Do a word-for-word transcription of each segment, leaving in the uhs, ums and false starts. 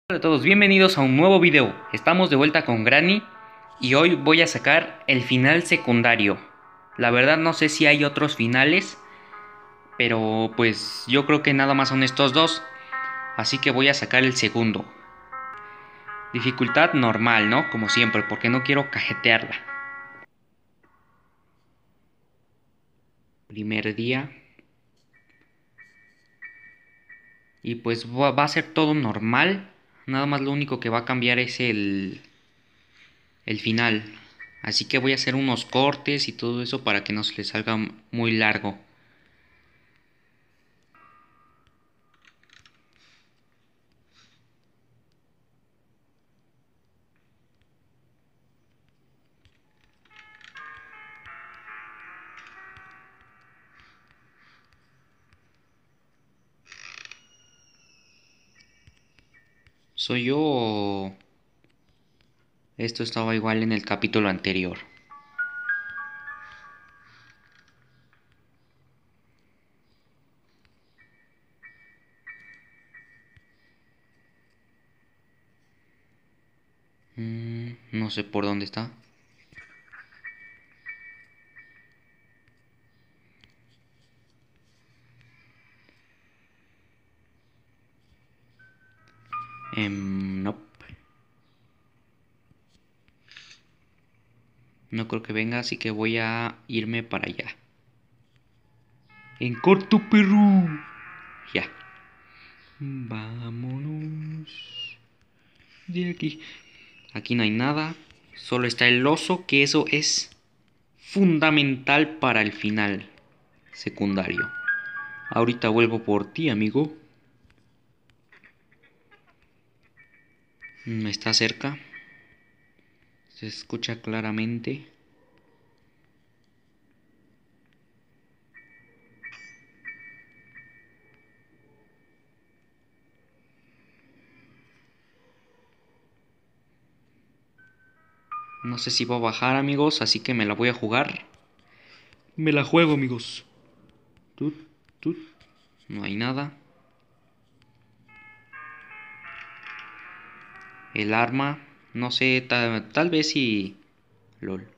Hola a todos, bienvenidos a un nuevo video. Estamos de vuelta con Granny y hoy voy a sacar el final secundario. La verdad no sé si hay otros finales, pero pues yo creo que nada más son estos dos, así que voy a sacar el segundo. Dificultad normal, ¿no? Como siempre, porque no quiero cajetearla. Primer día. Y pues va va a ser todo normal. Nada más lo único que va a cambiar es el, el final. Así que voy a hacer unos cortes y todo eso para que no se le salga muy largo. ¿Soy yo o esto estaba igual en el capítulo anterior? Mm, no sé por dónde está. Em, no. No creo que venga, así que voy a irme para allá. En corto, Perú. Ya. Vámonos de aquí. Aquí no hay nada. Solo está el oso, que eso es fundamental para el final secundario. Ahorita vuelvo por ti, amigo. Mm, Está cerca. Se escucha claramente. No sé si va a bajar, amigos, así que me la voy a jugar. Me la juego, amigos. Tut, tut. No hay nada. El arma. No sé, ta- tal vez si... LOL.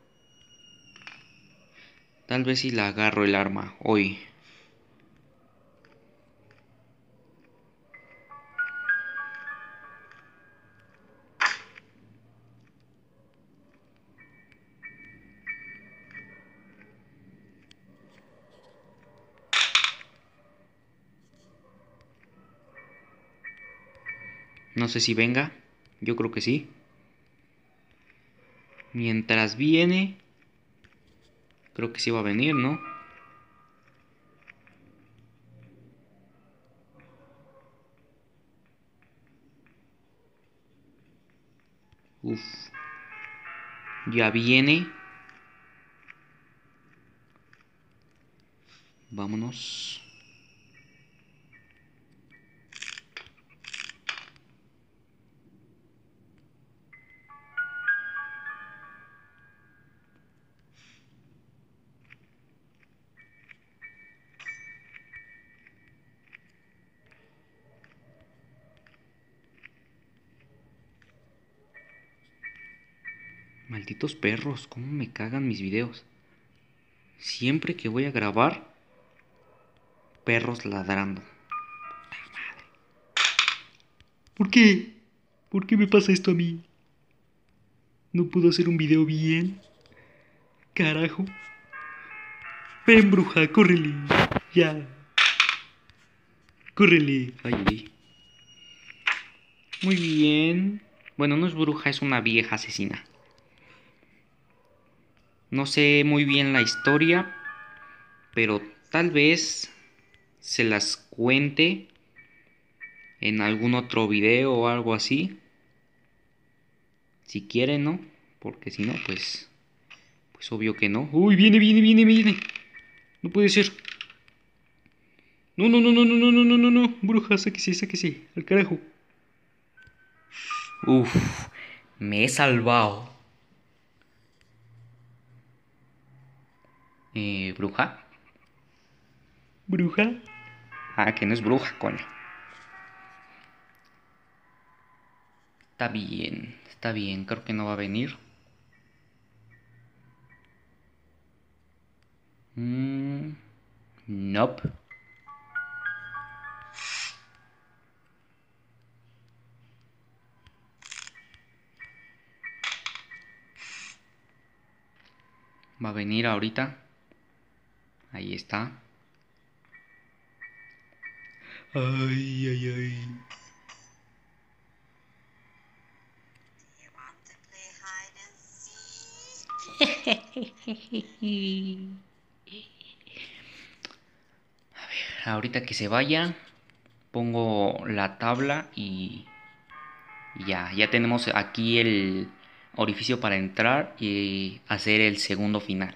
Tal vez si la agarro el arma hoy. No sé si venga. Yo creo que sí. Mientras viene... Creo que sí va a venir, ¿no? Uf. Ya viene. Vámonos. Malditos perros, cómo me cagan mis videos. Siempre que voy a grabar, perros ladrando. ¿Por qué? ¿Por qué me pasa esto a mí? ¿No puedo hacer un video bien? Carajo. Ven, bruja, córrele. Ya. Córrele. Ay, ay. Muy bien. Bueno, no es bruja, es una vieja asesina. No sé muy bien la historia, pero tal vez se las cuente en algún otro video o algo así. Si quieren, ¿no? Porque si no, pues... Pues obvio que no. Uy, viene, viene, viene, viene. No puede ser. No, no, no, no, no, no, no, no, no, no. Bruja, sáquese, sáquese. Al carajo. Uf, me he salvado. Eh, ¿bruja? ¿Bruja? Ah, que no es bruja, coño. Está bien, está bien, creo que no va a venir. Mm, nope. Va a venir ahorita. Ahí está. Ay, ay, ay. A ver, ahorita que se vaya, pongo la tabla y ya, ya tenemos aquí el orificio para entrar y hacer el segundo final.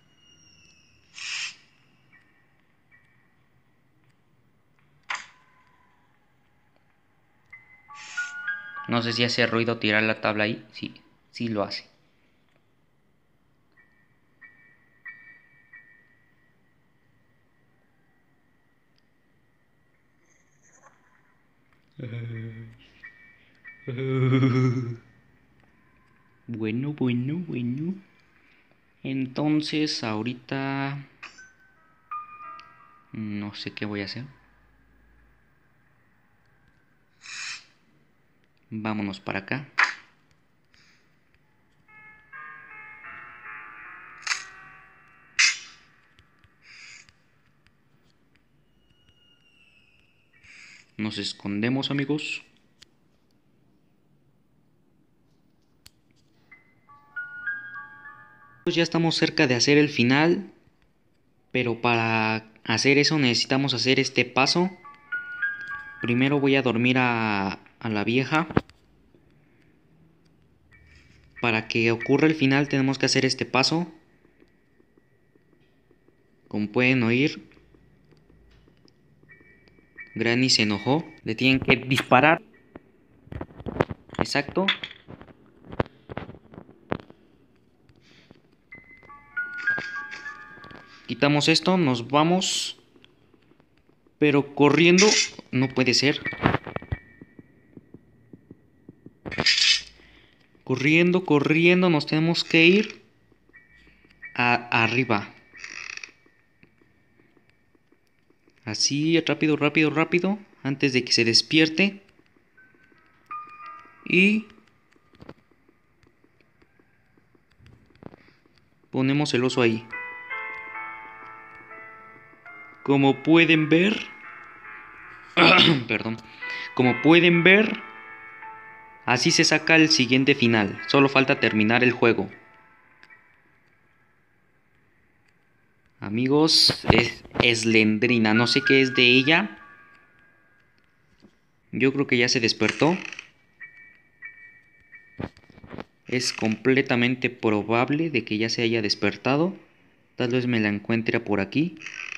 No sé si hace ruido tirar la tabla ahí. Sí, sí lo hace. Bueno, bueno, bueno. Entonces, ahorita no sé qué voy a hacer. Vámonos para acá. Nos escondemos, amigos. Pues ya estamos cerca de hacer el final. Pero para hacer eso necesitamos hacer este paso. Primero voy a dormir a, a la vieja. Para que ocurra el final tenemos que hacer este paso. Como pueden oír, Granny se enojó. Le tienen que disparar. Exacto. Quitamos esto, nos vamos. Pero corriendo. No puede ser. Corriendo, corriendo. Nos tenemos que ir a, arriba. Así, rápido, rápido, rápido. Antes de que se despierte. Y ponemos el oso ahí. Como pueden ver, perdón, como pueden ver, así se saca el siguiente final. Solo falta terminar el juego. Amigos, es Slendrina. No sé qué es de ella. Yo creo que ya se despertó. Es completamente probable de que ya se haya despertado. Tal vez me la encuentre por aquí.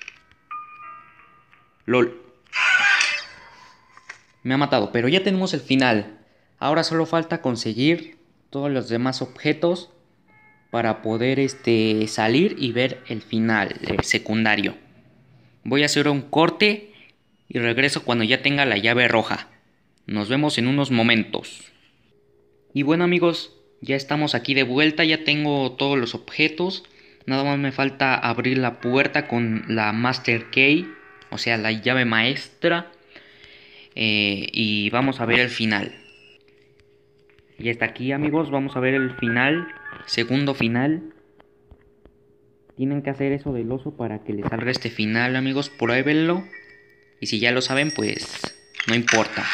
LOL. Me ha matado, pero ya tenemos el final. Ahora solo falta conseguir todos los demás objetos para poder este, salir y ver el final eh, secundario. Voy a hacer un corte y regreso cuando ya tenga la llave roja. Nos vemos en unos momentos. Y bueno, amigos, ya estamos aquí de vuelta. Ya tengo todos los objetos. Nada más me falta abrir la puerta con la Master Key, o sea, la llave maestra. Eh, y vamos a ver el final. Y hasta aquí, amigos, vamos a ver el final. Segundo final. Tienen que hacer eso del oso para que les salga este final, amigos. Pruébenlo. Y si ya lo saben, pues no importa.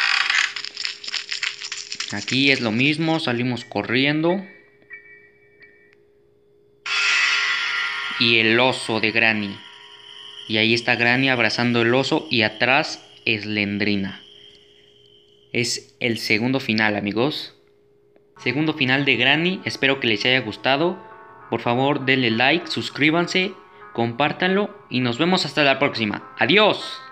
Aquí es lo mismo. Salimos corriendo. Y el oso de Granny. Y ahí está Granny abrazando el oso. Y atrás Slendrina. Es el segundo final, amigos. Segundo final de Granny. Espero que les haya gustado. Por favor, denle like, suscríbanse, compártanlo y nos vemos hasta la próxima. ¡Adiós!